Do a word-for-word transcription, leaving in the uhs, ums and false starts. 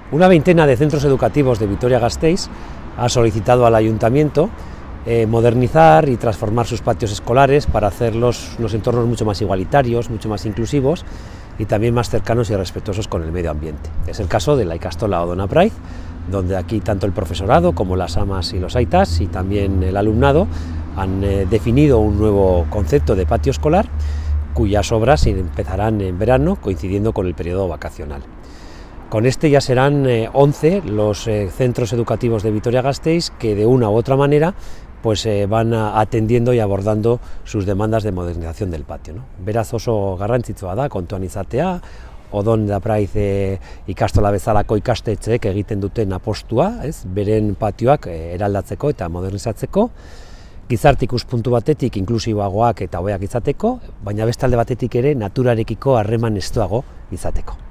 Una veintena de centros educativos de Vitoria-Gasteiz ha solicitado al Ayuntamiento eh, modernizar y transformar sus patios escolares para hacerlos unos entornos mucho más igualitarios, mucho más inclusivos y también más cercanos y respetuosos con el medio ambiente. Es el caso de la Ikastola Odona Praiz, donde aquí tanto el profesorado como las amas y los aitas y también el alumnado han eh, definido un nuevo concepto de patio escolar, cuyas obras empezarán en verano, coincidiendo con el periodo vacacional. Con este ya serán eh, once los eh, centros educativos de Vitoria-Gasteiz que de una u otra manera pues, eh, van a, atendiendo y abordando sus demandas de modernización del patio, ¿no? Beraz oso garrantzitsua da kontuan izatea, Odona Praiz e, ikastola bezalako ikastetxeek egiten duten apostua, ez, beren patioak e, eraldatzeko eta modernizatzeko, gizarte ikuspuntu batetik inklusiboagoak eta hobeak izateko, baina beste alde batetik ere naturarekiko harreman estuago izateko.